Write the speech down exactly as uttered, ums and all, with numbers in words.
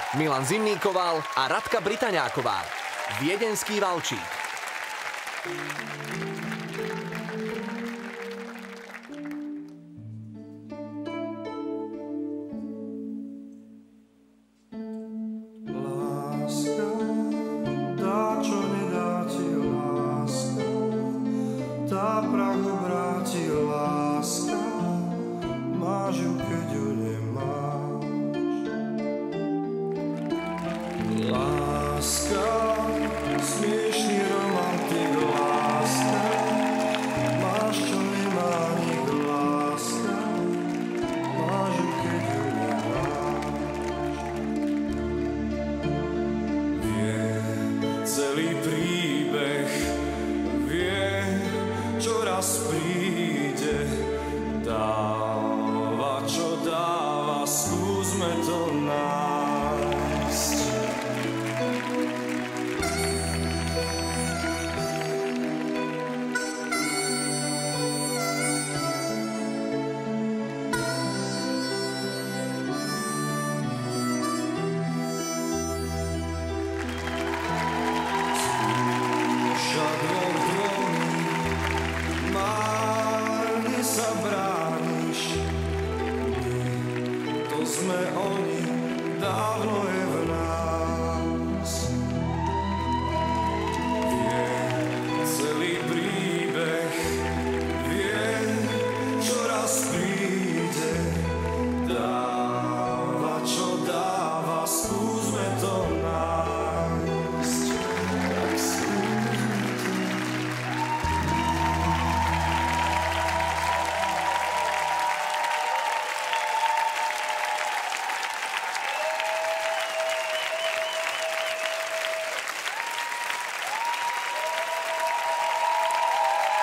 Milan Zimníkoval a Radka Britaňáková. Viedenský valčík. Celý príbeh vie, čo raz príde, dáva, čo dáva, skúsme to nájsť. Sme oni, dávno je